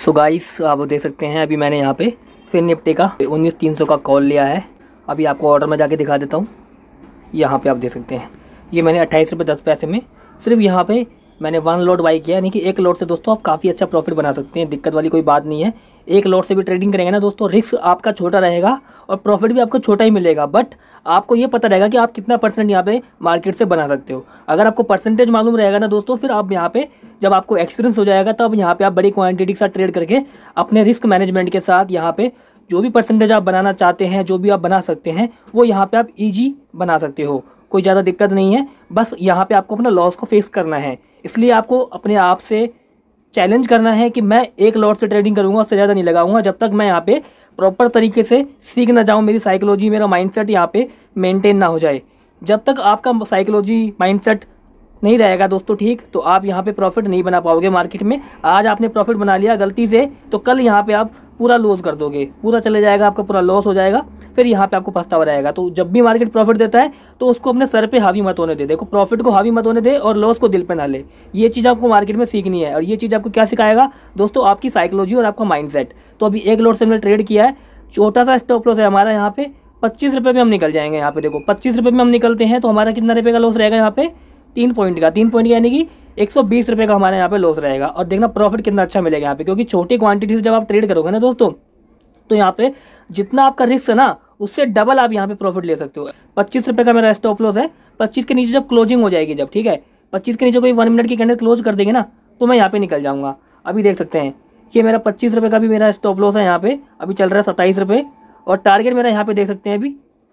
So guys आप देख सकते हैं अभी मैंने यहाँ पे फिन निफ्टी का 19,300 का कॉल लिया है। अभी आपको ऑर्डर में जाके दिखा देता हूँ। यहाँ पे आप देख सकते हैं ये मैंने 28 रुपये 10 पैसे में सिर्फ यहाँ पे मैंने 1 लॉट बाई किया, यानी कि 1 लॉट से दोस्तों आप काफ़ी अच्छा प्रॉफिट बना सकते हैं। दिक्कत वाली कोई बात नहीं है। 1 लॉट से भी ट्रेडिंग करेंगे ना दोस्तों, रिस्क आपका छोटा रहेगा और प्रॉफिट भी आपको छोटा ही मिलेगा, बट आपको ये पता रहेगा कि आप कितना परसेंट यहाँ पे मार्केट से बना सकते हो। अगर आपको परसेंटेज मालूम रहेगा ना दोस्तों, फिर आप यहाँ पे जब आपको एक्सपीरियंस हो जाएगा तब यहाँ पे आप बड़ी क्वांटिटी के साथ ट्रेड करके अपने रिस्क मैनेजमेंट के साथ यहाँ पे जो भी परसेंटेज आप बनाना चाहते हैं, जो भी आप बना सकते हैं, वो यहाँ पे आप ईजी बना सकते हो। कोई ज़्यादा दिक्कत नहीं है। बस यहाँ पे आपको अपना लॉस को फेस करना है। इसलिए आपको अपने आप से चैलेंज करना है कि मैं 1 लॉट से ट्रेडिंग करूँगा, उससे ज़्यादा नहीं लगाऊंगा जब तक मैं यहाँ पे प्रॉपर तरीके से सीख ना जाऊँ, मेरी साइकोलॉजी मेरा माइंडसेट यहाँ पे मेंटेन ना हो जाए। जब तक आपका साइकोलॉजी माइंडसेट नहीं रहेगा दोस्तों ठीक, तो आप यहाँ पे प्रॉफिट नहीं बना पाओगे मार्केट में। आज आपने प्रॉफिट बना लिया गलती से, तो कल यहाँ पे आप पूरा लॉस कर दोगे, पूरा चले जाएगा, आपका पूरा लॉस हो जाएगा, फिर यहाँ पे आपको पछतावा रहेगा। तो जब भी मार्केट प्रॉफिट देता है तो उसको अपने सर पे हावी मत होने दे। देखो, प्रॉफिट को हावी मत होने दे और लॉस को दिल पे ना ले। ये चीज़ आपको मार्केट में सीखनी है। और ये चीज़ आपको क्या सिखाएगा दोस्तों? आपकी साइकोलॉजी और आपका माइंडसेट। तो अभी 1 लॉट से हमने ट्रेड किया है, छोटा सा स्टॉप लॉस है हमारा यहाँ पे 25 रुपये में हम निकल जाएंगे। यहाँ पे देखो 25 रुपये में हम निकलते हैं तो हमारा कितना रुपये का लॉस रहेगा यहाँ पे? 3 पॉइंट का, 3 पॉइंट यानी कि 120 रुपये का हमारे यहाँ पे लॉस रहेगा। और देखना प्रॉफिट कितना अच्छा मिलेगा यहाँ पे, क्योंकि छोटी क्वांटिटी से जब आप ट्रेड करोगे ना दोस्तों, तो यहाँ पे जितना आपका रिस्क है ना, उससे डबल आप यहाँ पे प्रॉफिट ले सकते हो। 25 रुपये का मेरा स्टॉप लॉस है। 25 के नीचे जब क्लोजिंग हो जाएगी, जब ठीक है 25 के नीचे कोई 1 मिनट की कैंडल क्लोज कर देंगे ना, तो मैं यहाँ पे निकल जाऊँगा। अभी देख सकते हैं ये मेरा 25 रुपये का भी मेरा स्टॉप लॉस है। यहाँ पे अभी चल रहा है 27 रुपये और टारगेट मेरा यहाँ पे देख सकते हैं, अभी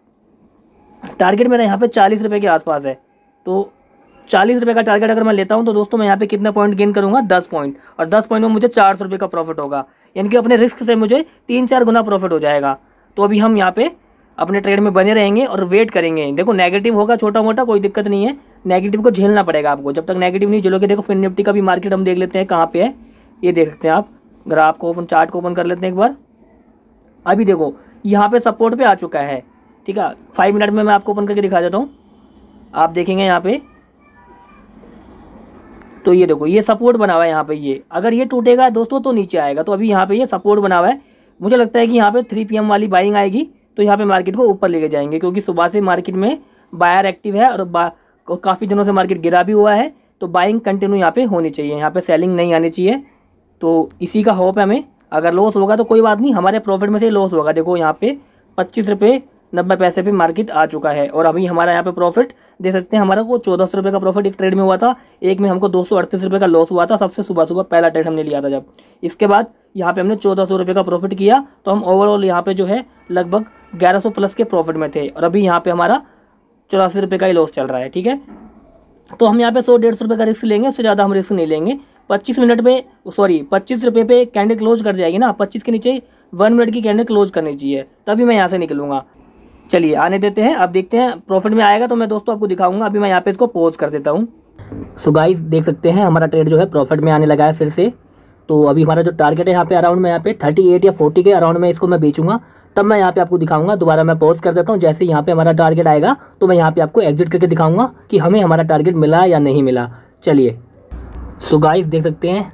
टारगेट मेरा यहाँ पे 40 रुपये के आसपास है। तो 40 रुपये का टारगेट अगर मैं लेता हूँ तो दोस्तों मैं यहाँ पे कितना पॉइंट गेन करूँगा? 10 पॉइंट। और 10 पॉइंट में मुझे 400 रुपये का प्रॉफिट होगा, यानी कि अपने रिस्क से मुझे 3-4 गुना प्रॉफिट हो जाएगा। तो अभी हम यहाँ पे अपने ट्रेड में बने रहेंगे और वेट करेंगे। देखो नेगेटिव होगा छोटा मोटा, कोई दिक्कत नहीं है, नेगेटिव को झेलना पड़ेगा आपको। जब तक नेगेटिव नहीं झेलोगे, देखो फिन निफ्टी का भी मार्केट हम देख लेते हैं कहाँ पे है। ये देख सकते हैं आप, ग्राफ को ओपन, चार्ट को ओपन कर लेते हैं एक बार। अभी देखो यहाँ पे सपोर्ट पे आ चुका है, ठीक है। 5 मिनट में मैं आपको ओपन करके दिखा देता हूँ, आप देखेंगे यहाँ पे। तो ये देखो ये सपोर्ट बना हुआ है यहाँ पे। ये अगर ये टूटेगा दोस्तों तो नीचे आएगा। तो अभी यहाँ पे ये सपोर्ट बना हुआ है। मुझे लगता है कि यहाँ पे 3 PM वाली बाइंग आएगी तो यहाँ पे मार्केट को ऊपर लेके जाएंगे, क्योंकि सुबह से मार्केट में बायर एक्टिव है और काफ़ी दिनों से मार्केट गिरा भी हुआ है। तो बाइंग कंटिन्यू यहाँ पे होनी चाहिए, यहाँ पे सेलिंग नहीं आनी चाहिए। तो इसी का होप है हमें। अगर लॉस होगा तो कोई बात नहीं, हमारे प्रॉफिट में से लॉस होगा। देखो यहाँ पे 25 रुपये 90 पैसे पे मार्केट आ चुका है और अभी हमारा यहाँ पे प्रॉफिट दे सकते हैं। हमारा को 1400 रुपये का प्रॉफिट एक ट्रेड में हुआ था, एक में हमको 238 रुपये का लॉस हुआ था। सबसे सुबह सुबह पहला ट्रेड हमने लिया था जब। इसके बाद यहाँ पे हमने 1400 रुपये का प्रॉफिट किया, तो हम ओवरऑल यहाँ पे जो है लगभग 1100 प्लस के प्रॉफिट में थे। और अभी यहाँ पे हमारा 84 रुपये का ही लॉस चल रहा है, ठीक है। तो हम यहाँ पे 100-150 रुपये का रिस्क लेंगे, उससे ज़्यादा हम रिस्क नहीं लेंगे। 25 मिनट में 25 रुपये पे कैंडल क्लोज कर जाएगी ना, 25 के नीचे 1 मिनट की कैंडल क्लोज करनी चाहिए, तभी मैं यहाँ से निकलूँगा। चलिए आने देते हैं, अब देखते हैं प्रॉफिट में आएगा तो मैं दोस्तों आपको दिखाऊंगा। अभी मैं यहाँ पे इसको पॉज कर देता हूँ। सो गाइस देख सकते हैं हमारा ट्रेड जो है प्रॉफिट में आने लगा है फिर से। तो अभी हमारा जो टारगेट है यहाँ पे अराउंड में यहाँ पे 38 या 40 के अराउंड में इसको मैं बेचूंगा, तब मैं यहाँ पे आपको दिखाऊंगा। दोबारा मैं पॉज कर देता हूँ। जैसे यहाँ पे हमारा टारगेट आएगा तो मैं यहाँ पे आपको एग्जिट करके दिखाऊंगा कि हमें हमारा टारगेट मिला या नहीं मिला। चलिए सो गाइस देख सकते हैं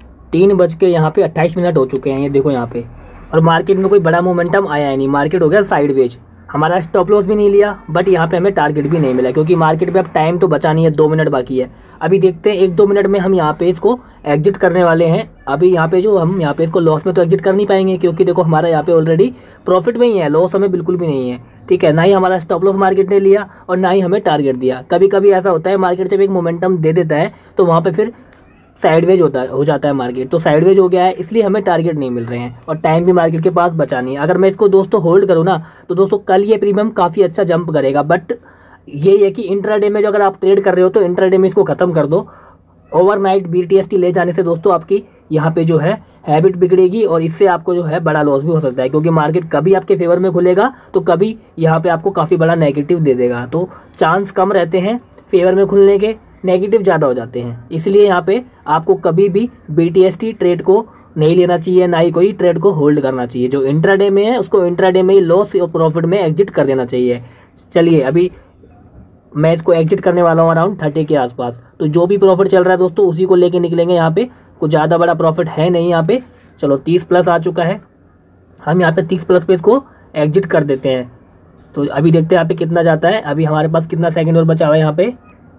3:28 हो चुके हैं, ये देखो यहाँ पे। और मार्केट में कोई बड़ा मोमेंटम आया है नहीं, मार्केट हो गया साइडवेज। हमारा स्टॉप लॉस भी नहीं लिया, बट यहाँ पे हमें टारगेट भी नहीं मिला, क्योंकि मार्केट पे अब टाइम तो बचा नहीं है, 2 मिनट बाकी है। अभी देखते हैं 1-2 मिनट में हम यहाँ पे इसको एग्जिट करने वाले हैं। अभी यहाँ पे जो हम यहाँ पे इसको लॉस में तो एग्जिट कर नहीं पाएंगे, क्योंकि देखो हमारा यहाँ पे ऑलरेडी प्रॉफिट में ही है, लॉस हमें बिल्कुल भी नहीं है, ठीक है। ना ही हमारा स्टॉप लॉस मार्केट ने लिया और ना ही हमें टारगेट दिया। कभी कभी ऐसा होता है मार्केट जब एक मोमेंटम दे देता है तो वहाँ पर फिर साइडवेज हो जाता है मार्केट। तो साइडवेज हो गया है, इसलिए हमें टारगेट नहीं मिल रहे हैं और टाइम भी मार्केट के पास बचा नहीं है। अगर मैं इसको दोस्तों होल्ड करूँ ना, तो दोस्तों कल ये प्रीमियम काफ़ी अच्छा जंप करेगा। बट ये है कि इंट्राडे में जो अगर आप ट्रेड कर रहे हो तो इंट्राडे में इसको ख़त्म कर दो। ओवरनाइट BTST ले जाने से दोस्तों आपकी यहाँ पे जो है हैबिट बिगड़ेगी और इससे आपको जो है बड़ा लॉस भी हो सकता है, क्योंकि मार्केट कभी आपके फेवर में खुलेगा तो कभी यहाँ पे आपको काफ़ी बड़ा नेगेटिव दे देगा। तो चांस कम रहते हैं फेवर में खुलने के, नेगेटिव ज़्यादा हो जाते हैं। इसलिए यहाँ पे आपको कभी भी BTST ट्रेड को नहीं लेना चाहिए, ना ही कोई ट्रेड को होल्ड करना चाहिए। जो इंट्राडे में है उसको इंट्राडे में ही लॉस और प्रॉफिट में एग्जिट कर देना चाहिए। चलिए अभी मैं इसको एग्जिट करने वाला हूँ अराउंड 30 के आसपास। तो जो भी प्रॉफिट चल रहा है दोस्तों उसी को लेके निकलेंगे। यहाँ पे कुछ ज़्यादा बड़ा प्रॉफिट है नहीं यहाँ पे, चलो 30 प्लस आ चुका है, हम यहाँ पे 30 प्लस पे इसको एग्जिट कर देते हैं। तो अभी देखते हैं यहाँ पे कितना जाता है। अभी हमारे पास कितना सेकंड और बचा हुआ है यहाँ पे,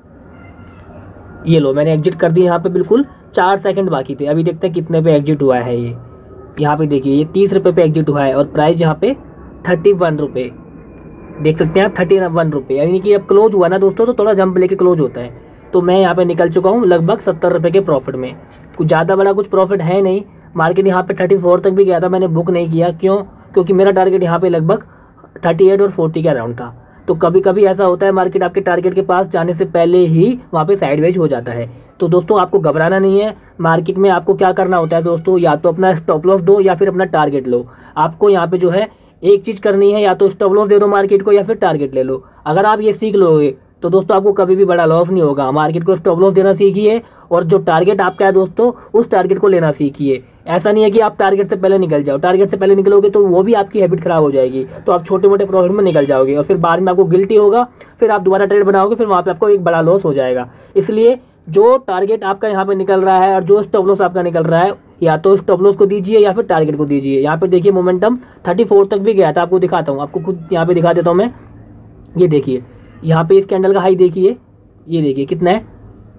ये लो मैंने एग्जिट कर दिया। यहाँ पे बिल्कुल 4 सेकंड बाकी थे। अभी देखते हैं कितने पे एग्जिट हुआ है ये। यहाँ पे देखिए ये 30 रुपये पे एग्जिट हुआ है और प्राइस यहाँ पे 31 रुपये, देख सकते हैं आप 31 रुपये, यानी कि अब क्लोज हुआ ना दोस्तों तो थोड़ा जंप लेके क्लोज होता है। तो मैं यहाँ पे निकल चुका हूँ लगभग 70 रुपये के प्रॉफिट में। कुछ ज़्यादा बड़ा कुछ प्रॉफिट है नहीं। मार्केट यहाँ पे 34 तक भी गया था, मैंने बुक नहीं किया। क्यों? क्योंकि मेरा टारगेट यहाँ पे लगभग 38 और 40 के अराउंड था। तो कभी कभी ऐसा होता है मार्केट आपके टारगेट के पास जाने से पहले ही वहाँ पे साइडवेज हो जाता है। तो दोस्तों आपको घबराना नहीं है। मार्केट में आपको क्या करना होता है दोस्तों, या तो अपना स्टॉप लॉस दो या फिर अपना टारगेट लो। आपको यहाँ पे जो है एक चीज़ करनी है, या तो स्टॉप लॉस दे दो मार्केट को या फिर टारगेट ले लो। अगर आप ये सीख लोगे तो दोस्तों आपको कभी भी बड़ा लॉस नहीं होगा। मार्केट को स्टॉप लॉस देना सीखिए और जो टारगेट आपका है दोस्तों उस टारगेट को लेना सीखिए। ऐसा नहीं है कि आप टारगेट से पहले निकल जाओ। टारगेट से पहले निकलोगे तो वो भी आपकी हैबिट खराब हो जाएगी, तो आप छोटे मोटे प्रॉफिट में निकल जाओगे और फिर बाद में आपको गिल्टी होगा, फिर आप दोबारा ट्रेड बनाओगे, फिर वहाँ पे आपको एक बड़ा लॉस हो जाएगा। इसलिए जो टारगेट आपका यहाँ पे निकल रहा है और जो स्टॉप लॉस आपका निकल रहा है, या तो स्टॉप लॉस को दीजिए या फिर टारगेट को दीजिए। यहाँ पे देखिए मोमेंटम 34 तक भी गया था, आपको दिखाता हूँ, आपको खुद यहाँ पे दिखा देता हूँ मैं। ये देखिए यहाँ पे इस कैंडल का हाई देखिए, ये देखिए कितना है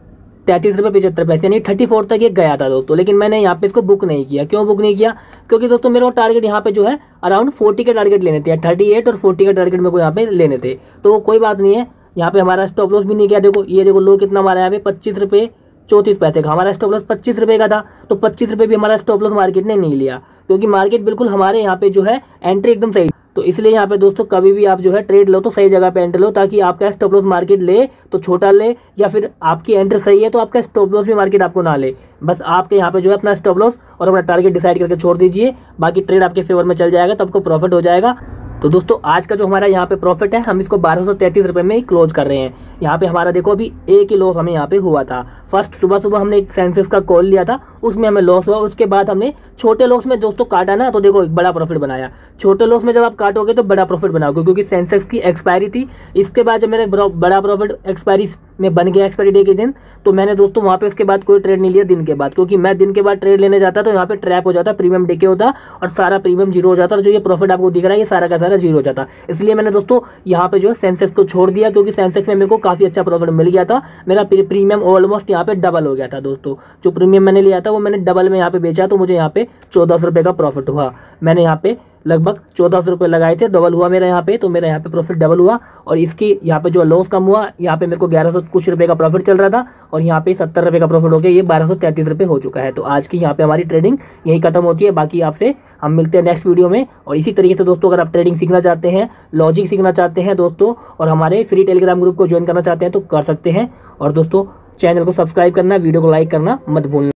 33 रुपये 75 पैसे, यानी 34 तक ये गया था दोस्तों। लेकिन मैंने यहाँ पे इसको बुक नहीं किया। क्यों बुक नहीं किया? क्योंकि दोस्तों मेरे को टारगेट यहाँ पे जो है अराउंड 40 के टारगेट लेने थे, 38 और 40 के टारगेट मेरे को यहाँ पे लेने थे। तो कोई बात नहीं है, यहाँ पे हमारा स्टॉप लॉस भी नहीं गया। देखो ये देखो लो कितना हमारा यहाँ पे 25 रुपये 34 पैसे का, हमारा स्टॉप लॉस 25 रुपये का था। तो 25 रुपये भी हमारा स्टॉप लॉस मार्केट ने नहीं लिया, क्योंकि मार्केट बिल्कुल हमारे यहाँ पे जो है एंट्री एकदम सही। तो इसलिए यहाँ पे दोस्तों कभी भी आप जो है ट्रेड लो तो सही जगह पे एंट्री लो, ताकि आपका स्टॉप लॉस मार्केट ले तो छोटा ले, या फिर आपकी एंट्री सही है तो आपका स्टॉप लॉस भी मार्केट आपको ना ले। बस आपके यहाँ पे जो है अपना स्टॉप लॉस और अपना टारगेट डिसाइड करके छोड़ दीजिए, बाकी ट्रेड आपके फेवर में चल जाएगा, तो आपको प्रॉफिट हो जाएगा। तो दोस्तों आज का जो हमारा यहाँ पे प्रॉफिट है, हम इसको 1233 रुपये में ही क्लोज कर रहे हैं। यहाँ पे हमारा देखो अभी एक ही लॉस हमें यहाँ पे हुआ था। फर्स्ट सुबह हमने एक सेंसेक्स का कॉल लिया था, उसमें हमें लॉस हुआ। उसके बाद हमने छोटे लॉस में दोस्तों काटा ना, तो देखो एक बड़ा प्रॉफिट बनाया। छोटे लॉस में जब आप काटोगे तो बड़ा प्रॉफिट बनाओगे, क्योंकि सेंसेक्स की एक्सपायरी थी। इसके बाद जब मेरा बड़ा प्रॉफिट एक्सपायरी में बन गया, एक्सपायरी डे के दिन, तो मैंने दोस्तों वहाँ पे उसके बाद कोई ट्रेड नहीं लिया दिन के बाद, क्योंकि मैं दिन के बाद ट्रेड लेने जाता तो यहाँ पे ट्रैप हो जाता, प्रीमियम डे के होता और सारा प्रीमियम जीरो हो जाता, और जो ये प्रॉफिट आपको दिख रहा है ये सारा का सारा जीरो हो जाता। इसलिए मैंने दोस्तों यहाँ पे जो है सेंसेक्स को छोड़ दिया, क्योंकि सेंसेक्स में मेरे को काफ़ी अच्छा प्रॉफिट मिल गया था। मेरा प्रीमियम ऑलमोस्ट यहाँ पे डबल हो गया था दोस्तों। जो प्रीमियम मैंने लिया था वो मैंने डबल में यहाँ पे बेचा, तो मुझे यहाँ पे 1400 रुपये का प्रॉफिट हुआ। मैंने यहाँ पे लगभग 1400 रुपये लगाए थे, डबल हुआ मेरा यहाँ पे, तो मेरा यहाँ पे प्रॉफिट डबल हुआ। और इसकी यहाँ पे जो लॉस कम हुआ, यहाँ पे मेरे को 1100 कुछ रुपये का प्रॉफिट चल रहा था, और यहाँ पे 70 रुपये का प्रॉफिट हो गया, ये 1233 रुपये हो चुका है। तो आज की यहाँ पे हमारी ट्रेडिंग यही खत्म होती है। बाकी आपसे हम मिलते हैं नेक्स्ट वीडियो में। और इसी तरीके से दोस्तों अगर आप ट्रेडिंग सीखना चाहते हैं, लॉजिक सीखना चाहते हैं दोस्तों, और हमारे फ्री टेलीग्राम ग्रुप को ज्वाइन करना चाहते हैं तो कर सकते हैं। और दोस्तों चैनल को सब्सक्राइब करना, वीडियो को लाइक करना मत भूलना।